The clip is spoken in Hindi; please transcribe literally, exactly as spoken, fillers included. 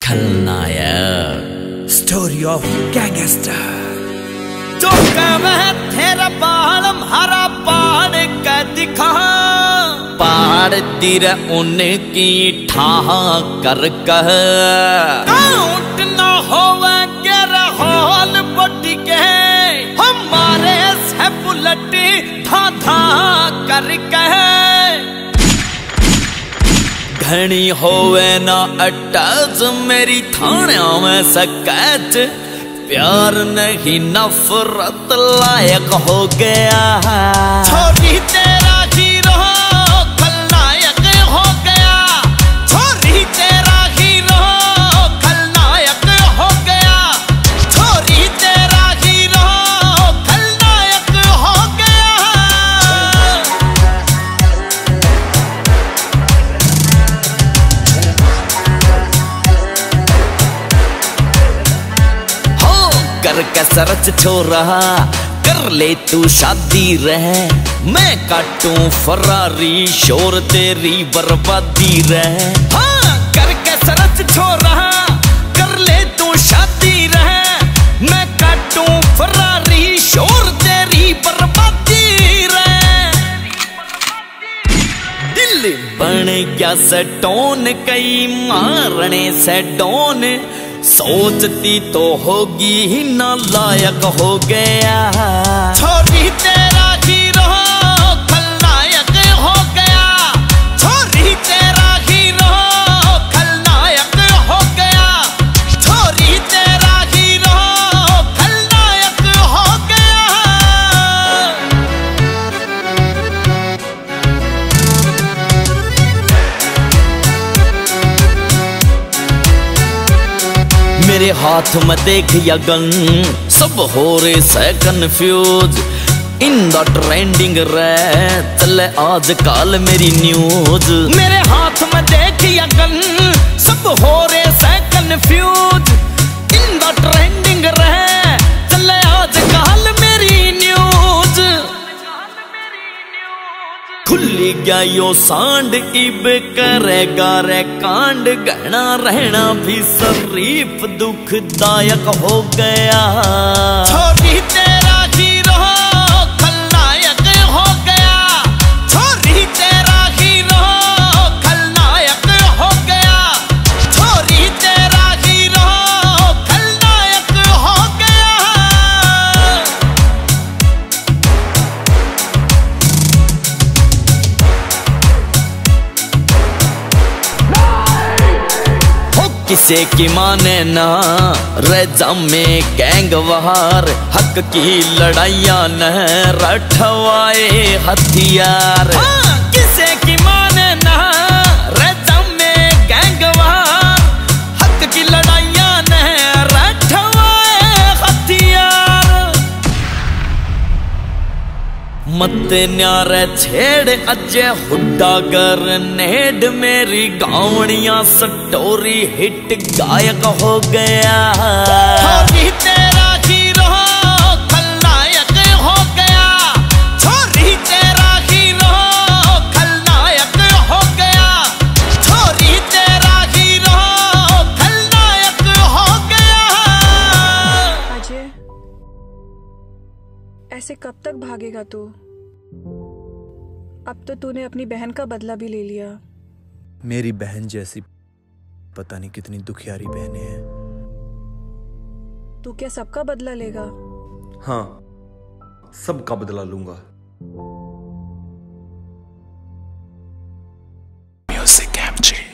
खलनायक। Story of gangster. जो कहे तेरा बालम हरा पाड़ का दिखा, पाड़ तिर उनकी ठाह कर कह, काउंट न होवे गेरा हॉल बटी के, हमारे से बुलेट धा धा कर कह, घनी होवे ना अटैच मेरी थाने में सकैच, प्यार नहीं नफरत लायक हो गया। छोरी तेरा हीरो खलनायक हो गया, छोरी तेरा हीरो खलनायक हो गया, छोरी तेरा हीरो खलनायक हो गया। कर कसरत छोरा कर ले तू शादी रहे, मैं काटूं फरारी शोर तेरी बर्बादी रहे। हाँ कर कसरत छोरा कर ले तू शादी रहे, मैं काटूं फरारी शोर तेरी बर्बादी रहे। दिल बन गया सटोन कई मारने से डोन, सोचती तो होगी ही ना लायक हो गया। छोरी तेरा हीरो खलनायक हो गया, छोरी तेरा हीरो खलनायक हो गया, छोरी तेरा हीरो खलनायक हो गया। मेरे हाथ में देख या गन, सब हो रहे से कन्फ्यूज, इन द ट्रेंडिंग रे चले आज काल मेरी न्यूज। मेरे हाथ में देख या गन, सब हो रहे से कन्फ्यूज, इन द ट्रेंडिंग रे चले आज काल मेरी न्यूज। खुली गया यो सांड इब करेगा रे कांड, गहना रहना भी शरीफ दुखदायक हो गया। छोरी तेरा हीरो खलनायक हो गया, छोरी तेरा हीरो खलनायक हो गया, छोरी तेरा हीरो खलनायक हो गया। किसे की माने ना रजा में गैंग वहार, हक की लड़ाइयां न रठवाए हथियार। हाँ, किसे की माने ना रजा में गैंग वहार, हक की लड़ाइयां न रठवाए हथियार। मत न्यारे छेड़ अजय हुड्डा गर नेड, मेरी गावड़ियां स्टोरी हिट गायक हो गया। छोरी तेरा हीरो खलनायक हो गया, छोरी तेरा हीरो खलनायक हो गया, छोरी तेरा हीरो खलनायक हो गया। अजय ऐसे कब तक भागेगा तू? अब तो तूने अपनी बहन का बदला भी ले लिया। मेरी बहन जैसी पता नहीं कितनी दुखियारी बहनें हैं। तू क्या सबका बदला लेगा? हाँ, सबका बदला लूंगा। Music M G